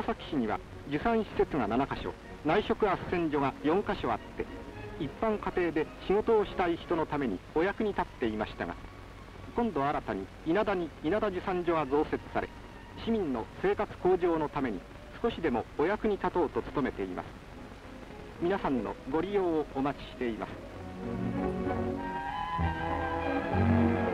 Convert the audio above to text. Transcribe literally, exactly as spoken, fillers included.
崎市には受産施設がななかしょ、内職斡旋所がよんかしょあって、一般家庭で仕事をしたい人のためにお役に立っていましたが、今度新たに稲田に稲田受産所が増設され、市民の生活向上のために少しでもお役に立とうと努めています。皆さんのご利用をお待ちしています。